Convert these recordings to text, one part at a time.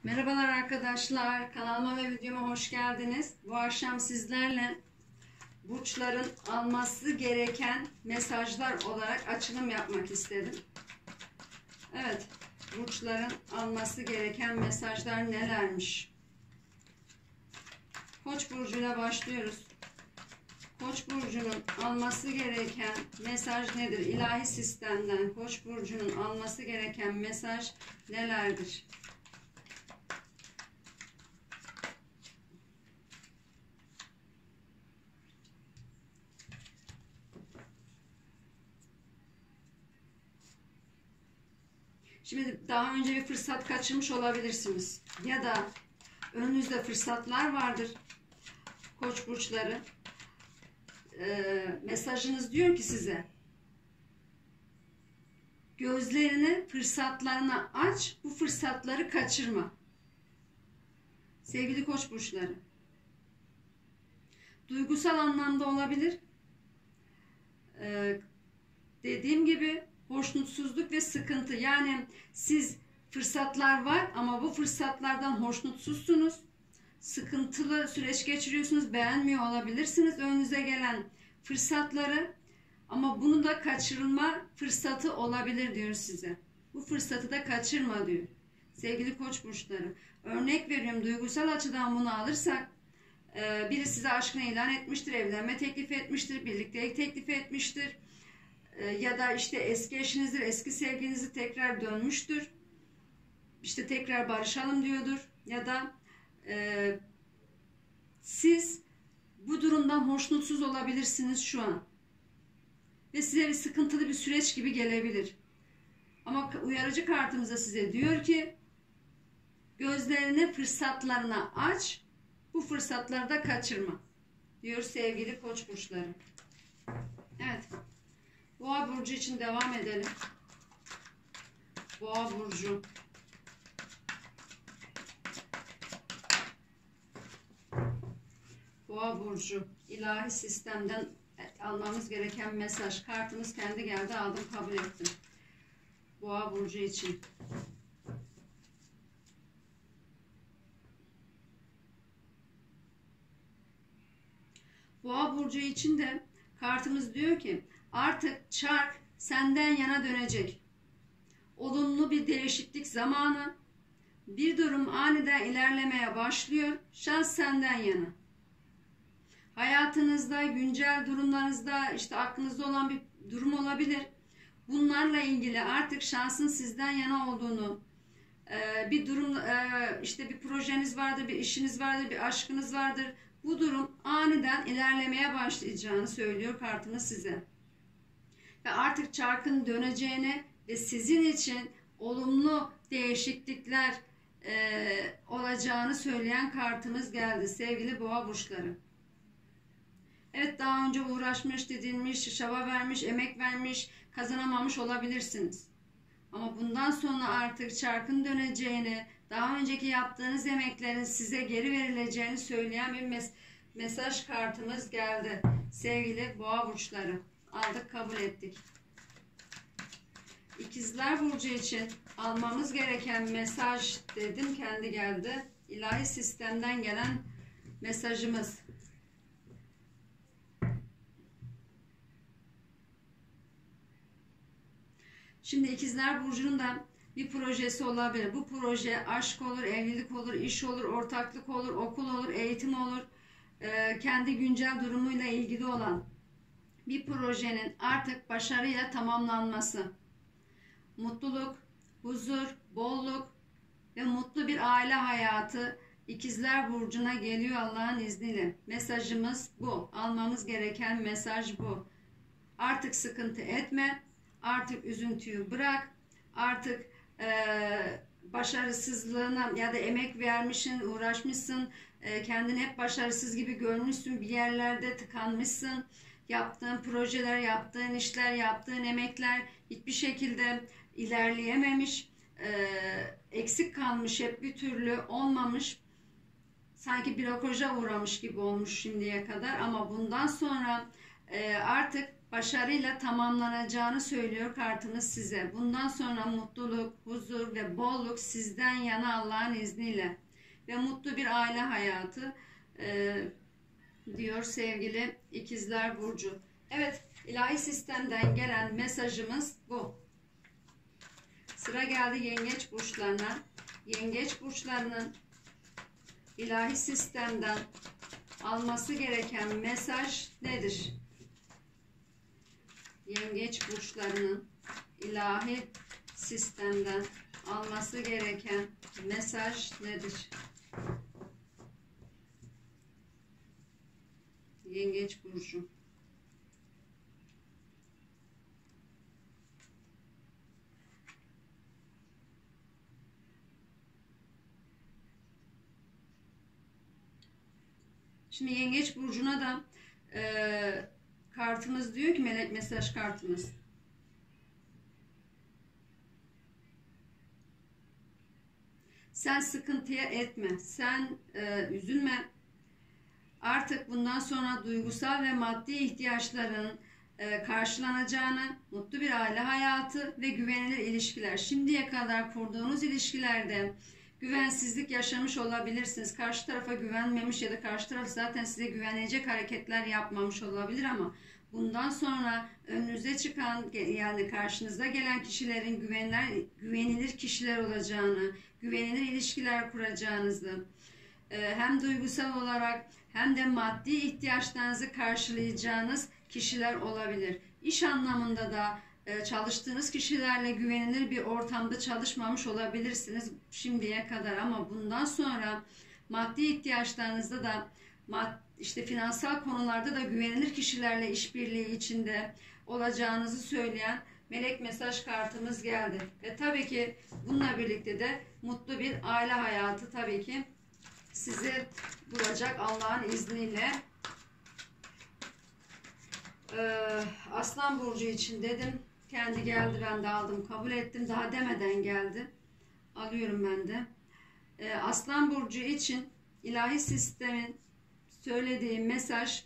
Merhabalar arkadaşlar, kanalıma ve videoma hoş geldiniz. Bu akşam sizlerle burçların alması gereken mesajlar olarak açılım yapmak istedim. Evet, burçların alması gereken mesajlar nelermiş? Koç burcuyla başlıyoruz. Koç burcunun alması gereken mesaj nedir? İlahi sistemden Koç burcunun alması gereken mesaj nelerdir? Şimdi daha önce bir fırsat kaçırmış olabilirsiniz. Ya da önünüzde fırsatlar vardır. Koç burçları. Mesajınız diyor ki size. Gözlerini fırsatlarına aç. Bu fırsatları kaçırma. Sevgili Koç burçları. Duygusal anlamda olabilir. Dediğim gibi hoşnutsuzluk ve sıkıntı. Yani siz fırsatlar var ama bu fırsatlardan hoşnutsuzsunuz. Sıkıntılı süreç geçiriyorsunuz. Beğenmiyor olabilirsiniz önünüze gelen fırsatları. Ama bunu da kaçırılma fırsatı olabilir diyor size. Bu fırsatı da kaçırma diyor. Sevgili Koç burçları. Örnek veriyorum, duygusal açıdan bunu alırsak biri size aşkını ilan etmiştir, evlenme teklif etmiştir, birliktelik teklif etmiştir. Ya da işte eski eşinizdir, eski sevgilinizi tekrar dönmüştür. İşte tekrar barışalım diyordur. Ya da siz bu durumdan hoşnutsuz olabilirsiniz şu an. Ve size bir sıkıntılı bir süreç gibi gelebilir. Ama uyarıcı kartımızda size diyor ki gözlerini fırsatlarına aç, bu fırsatları da kaçırma diyor sevgili Koç burçları. Evet. Boğa burcu için devam edelim. Boğa burcu. Boğa burcu. İlahi sistemden almamız gereken mesaj. Kartımız kendi geldi, aldım, kabul ettim. Boğa burcu için. Boğa burcu için de kartımız diyor ki artık çark senden yana dönecek. Olumlu bir değişiklik zamanı. Bir durum aniden ilerlemeye başlıyor. Şans senden yana. Hayatınızda, güncel durumlarınızda, işte aklınızda olan bir durum olabilir. Bunlarla ilgili artık şansın sizden yana olduğunu, bir durum, işte bir projeniz vardır, bir işiniz vardır, bir aşkınız vardır. Bu durum aniden ilerlemeye başlayacağını söylüyor kartımız size. Ve artık çarkın döneceğini ve sizin için olumlu değişiklikler olacağını söyleyen kartımız geldi sevgili boğa burçları. Evet, daha önce uğraşmış, didinmiş, çaba vermiş, emek vermiş, kazanamamış olabilirsiniz. Ama bundan sonra artık çarkın döneceğini, daha önceki yaptığınız emeklerin size geri verileceğini söyleyen bir mesaj kartımız geldi. Sevgili boğa burçları. Aldık, kabul ettik. İkizler burcu için almamız gereken mesaj dedim, kendi geldi. İlahi sistemden gelen mesajımız. Şimdi İkizler burcunun da bir projesi olabilir. Bu proje aşk olur, evlilik olur, iş olur, ortaklık olur, okul olur, eğitim olur. Kendi güncel durumuyla ilgili olan bir projenin artık başarıyla tamamlanması. Mutluluk, huzur, bolluk ve mutlu bir aile hayatı İkizler burcuna geliyor Allah'ın izniyle. Mesajımız bu. Almamız gereken mesaj bu. Artık sıkıntı etme. Artık üzüntüyü bırak. Artık başarısızlığına ya da emek vermişsin, uğraşmışsın. Kendini hep başarısız gibi görmüşsün. Bir yerlerde tıkanmışsın. Yaptığın projeler, yaptığın işler, yaptığın emekler hiçbir şekilde ilerleyememiş. Eksik kalmış, hep bir türlü olmamış. Sanki blokaja uğramış gibi olmuş şimdiye kadar. Ama bundan sonra artık başarıyla tamamlanacağını söylüyor kartımız size. Bundan sonra mutluluk, huzur ve bolluk sizden yana Allah'ın izniyle ve mutlu bir aile hayatı diyor sevgili İkizler Burcu. Evet, ilahi sistemden gelen mesajımız bu. Sıra geldi yengeç burçlarına. Yengeç burçlarının ilahi sistemden alması gereken mesaj nedir? Yengeç burçlarının ilahi sistemden alması gereken mesaj nedir? Yengeç burcu. Şimdi Yengeç burcuna da kartımız diyor ki, melek mesaj kartımız. Sen sıkıntıya etme, sen üzülme. Artık bundan sonra duygusal ve maddi ihtiyaçların karşılanacağını, mutlu bir aile hayatı ve güvenilir ilişkiler. Şimdiye kadar kurduğunuz ilişkilerde güvensizlik yaşamış olabilirsiniz. Karşı tarafa güvenmemiş ya da karşı taraf zaten size güvenecek hareketler yapmamış olabilir ama bundan sonra önünüze çıkan, yani karşınıza gelen kişilerin güvenilir kişiler olacağını, güvenilir ilişkiler kuracağınızı, hem duygusal olarak hem de maddi ihtiyaçlarınızı karşılayacağınız kişiler olabilir. İş anlamında da çalıştığınız kişilerle güvenilir bir ortamda çalışmamış olabilirsiniz şimdiye kadar ama bundan sonra maddi ihtiyaçlarınızda da işte finansal konularda da güvenilir kişilerle işbirliği içinde olacağınızı söyleyen melek mesaj kartımız geldi. Ve tabii ki bununla birlikte de mutlu bir aile hayatı tabii ki sizi bulacak Allah'ın izniyle. Aslan burcu için dedim. Kendi geldi, ben de aldım, kabul ettim. Daha demeden geldi. Alıyorum ben de. Aslan burcu için ilahi sistemin söylediği mesaj: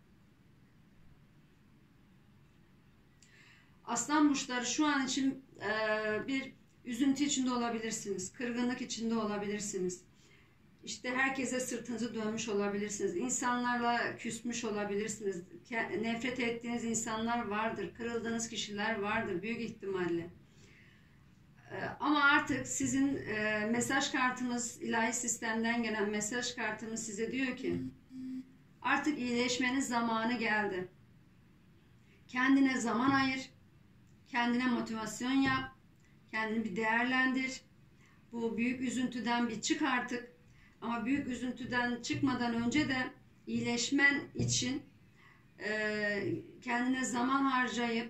Aslan burçları şu an için bir üzüntü içinde olabilirsiniz. Kırgınlık içinde olabilirsiniz. İşte herkese sırtınızı dönmüş olabilirsiniz. İnsanlarla küsmüş olabilirsiniz. Nefret ettiğiniz insanlar vardır. Kırıldığınız kişiler vardır büyük ihtimalle. Ama artık sizin mesaj kartınız, ilahi sistemden gelen mesaj kartınız size diyor ki artık iyileşmenin zamanı geldi. Kendine zaman ayır. Kendine motivasyon yap. Kendini bir değerlendir. Bu büyük üzüntüden bir çık artık. Ama büyük üzüntüden çıkmadan önce de iyileşmen için kendine zaman harcayıp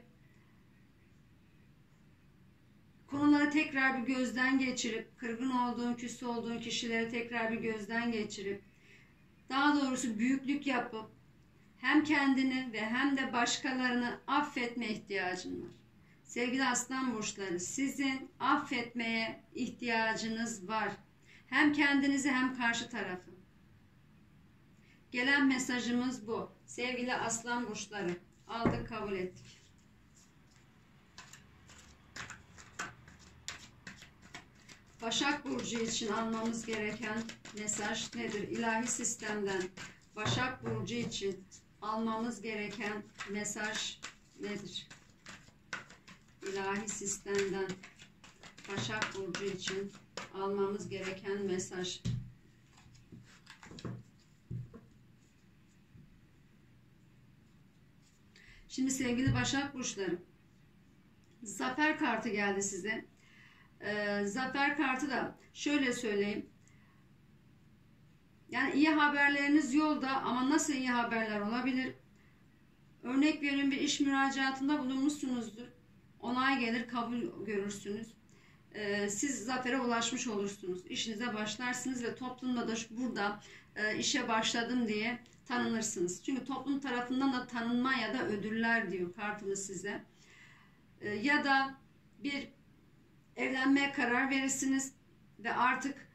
konuları tekrar bir gözden geçirip, kırgın olduğun, küs olduğun kişileri tekrar bir gözden geçirip, daha doğrusu büyüklük yapıp hem kendini ve hem de başkalarını affetme ihtiyacın var. Sevgili aslan burçları, sizin affetmeye ihtiyacınız var. Hem kendinizi hem karşı tarafı. Gelen mesajımız bu. Sevgili aslan burçları, aldık, kabul ettik. Başak burcu için almamız gereken mesaj nedir? İlahi sistemden Başak burcu için almamız gereken mesaj nedir? İlahi sistemden Başak burcu için almamız gereken mesaj. Şimdi sevgili Başak burçları, zafer kartı geldi size. Zafer kartı da şöyle söyleyeyim. Yani iyi haberleriniz yolda ama nasıl iyi haberler olabilir? Örnek veriyorum, bir iş müracaatında bulunmuşsunuzdur. Onay gelir, kabul görürsünüz. Siz zafere ulaşmış olursunuz. İşinize başlarsınız ve toplumda da burada işe başladım diye tanınırsınız. Çünkü toplum tarafından da tanınma ya da ödüller diyor kartımız size. Ya da bir evlenmeye karar verirsiniz ve artık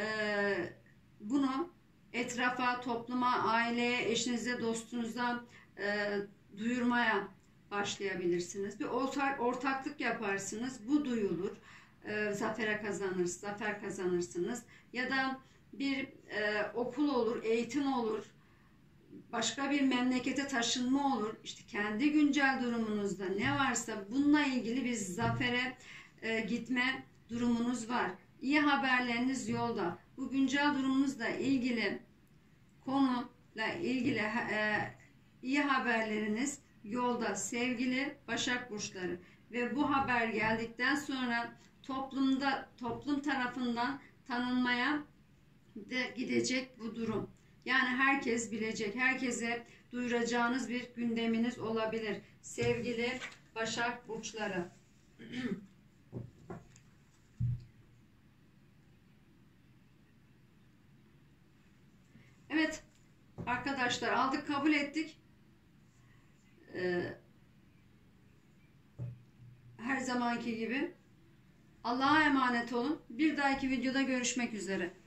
bunu etrafa, topluma, aileye, eşinize, dostunuza duyurmaya başlayabilirsiniz. Bir ortaklık yaparsınız. Bu duyulur. Zafer kazanırsınız. Ya da bir okul olur, eğitim olur. Başka bir memlekete taşınma olur. İşte kendi güncel durumunuzda ne varsa bununla ilgili bir zafere gitme durumunuz var. İyi haberleriniz yolda. Bu güncel durumunuzla ilgili konuyla ilgili iyi haberleriniz yolda sevgili Başak Burçları. Ve bu haber geldikten sonra toplum tarafından tanınmaya de gidecek bu durum. Yani herkes bilecek, herkese duyuracağınız bir gündeminiz olabilir. Sevgili Başak Burçları. Evet arkadaşlar, aldık kabul ettik. Her zamanki gibi Allah'a emanet olun. Bir dahaki videoda görüşmek üzere.